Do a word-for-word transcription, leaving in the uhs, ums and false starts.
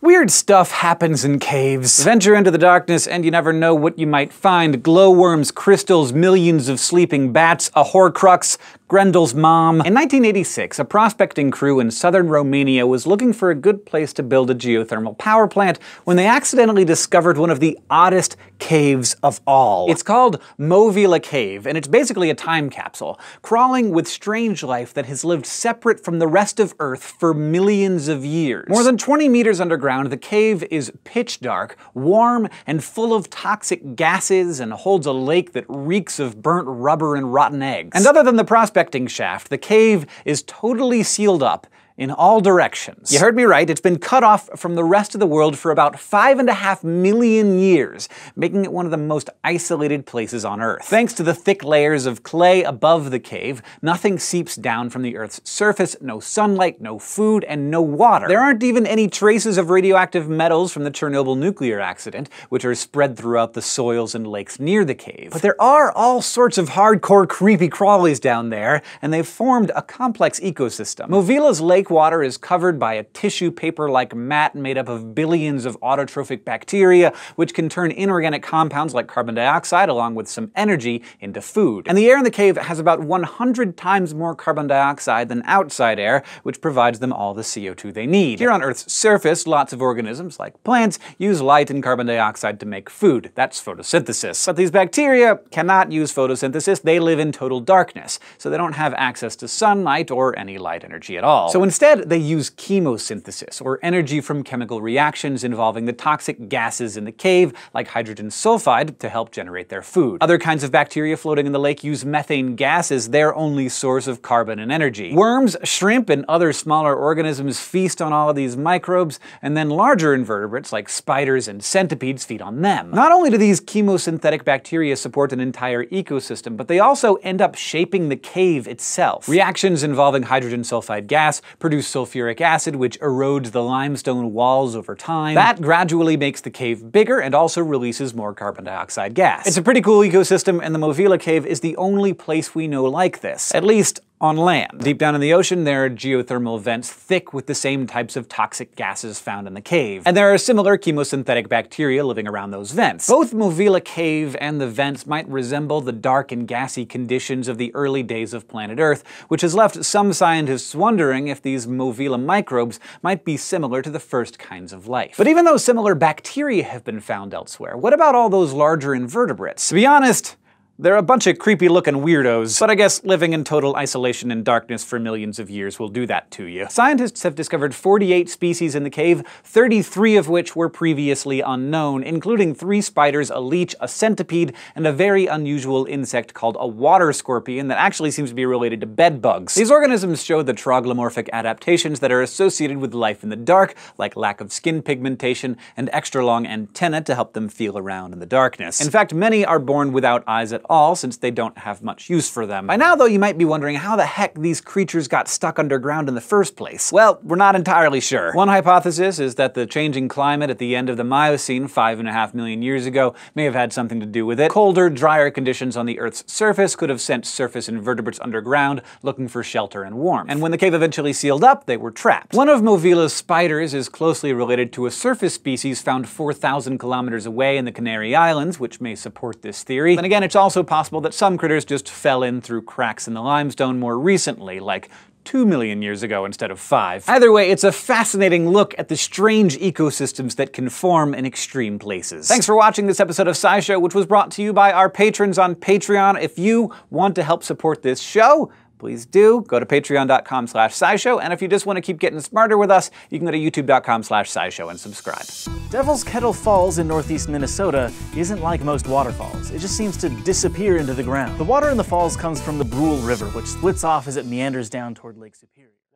Weird stuff happens in caves. Venture into the darkness and you never know what you might find. Glowworms, crystals, millions of sleeping bats, a horcrux, Grendel's mom. In nineteen eighty-six, a prospecting crew in southern Romania was looking for a good place to build a geothermal power plant when they accidentally discovered one of the oddest caves of all. It's called Movile Cave, and it's basically a time capsule, crawling with strange life that has lived separate from the rest of Earth for millions of years. More than twenty meters underground, the cave is pitch dark, warm, and full of toxic gases, and holds a lake that reeks of burnt rubber and rotten eggs. And other than the prospecting shaft, the cave is totally sealed up in all directions. You heard me right, it's been cut off from the rest of the world for about five and a half million years, making it one of the most isolated places on Earth. Thanks to the thick layers of clay above the cave, nothing seeps down from the Earth's surface, no sunlight, no food, and no water. There aren't even any traces of radioactive metals from the Chernobyl nuclear accident, which are spread throughout the soils and lakes near the cave. But there are all sorts of hardcore creepy crawlies down there, and they've formed a complex ecosystem. Movile's lake water is covered by a tissue paper-like mat made up of billions of autotrophic bacteria, which can turn inorganic compounds like carbon dioxide, along with some energy, into food. And the air in the cave has about one hundred times more carbon dioxide than outside air, which provides them all the C O two they need. Here on Earth's surface, lots of organisms, like plants, use light and carbon dioxide to make food. That's photosynthesis. But these bacteria cannot use photosynthesis. They live in total darkness, so they don't have access to sunlight or any light energy at all. So instead, they use chemosynthesis, or energy from chemical reactions involving the toxic gases in the cave, like hydrogen sulfide, to help generate their food. Other kinds of bacteria floating in the lake use methane gas as their only source of carbon and energy. Worms, shrimp, and other smaller organisms feast on all of these microbes, and then larger invertebrates like spiders and centipedes feed on them. Not only do these chemosynthetic bacteria support an entire ecosystem, but they also end up shaping the cave itself. Reactions involving hydrogen sulfide gas produce sulfuric acid, which erodes the limestone walls over time. That gradually makes the cave bigger and also releases more carbon dioxide gas. It's a pretty cool ecosystem, and the Movile Cave is the only place we know like this. At least on land. Deep down in the ocean, there are geothermal vents thick with the same types of toxic gases found in the cave. And there are similar chemosynthetic bacteria living around those vents. Both Movile Cave and the vents might resemble the dark and gassy conditions of the early days of planet Earth, which has left some scientists wondering if these Movile microbes might be similar to the first kinds of life. But even though similar bacteria have been found elsewhere, what about all those larger invertebrates? To be honest, they're a bunch of creepy-looking weirdos, but I guess living in total isolation and darkness for millions of years will do that to you. Scientists have discovered forty-eight species in the cave, thirty-three of which were previously unknown, including three spiders, a leech, a centipede, and a very unusual insect called a water scorpion that actually seems to be related to bed bugs. These organisms show the troglomorphic adaptations that are associated with life in the dark, like lack of skin pigmentation and extra long antennae to help them feel around in the darkness. In fact, many are born without eyes at all, since they don't have much use for them. By now, though, you might be wondering how the heck these creatures got stuck underground in the first place. Well, we're not entirely sure. One hypothesis is that the changing climate at the end of the Miocene five and a half million years ago may have had something to do with it. Colder, drier conditions on the Earth's surface could have sent surface invertebrates underground looking for shelter and warmth. And when the cave eventually sealed up, they were trapped. One of Movile's spiders is closely related to a surface species found four thousand kilometers away in the Canary Islands, which may support this theory. Then again, it's also possible that some critters just fell in through cracks in the limestone more recently, like two million years ago instead of five. Either way, it's a fascinating look at the strange ecosystems that can form in extreme places. Thanks for watching this episode of SciShow, which was brought to you by our patrons on Patreon. If you want to help support this show, please do. Go to patreon dot com slash scishow, and if you just want to keep getting smarter with us, you can go to youtube dot com slash scishow and subscribe. Devil's Kettle Falls in northeast Minnesota isn't like most waterfalls. It just seems to disappear into the ground. The water in the falls comes from the Brule River, which splits off as it meanders down toward Lake Superior.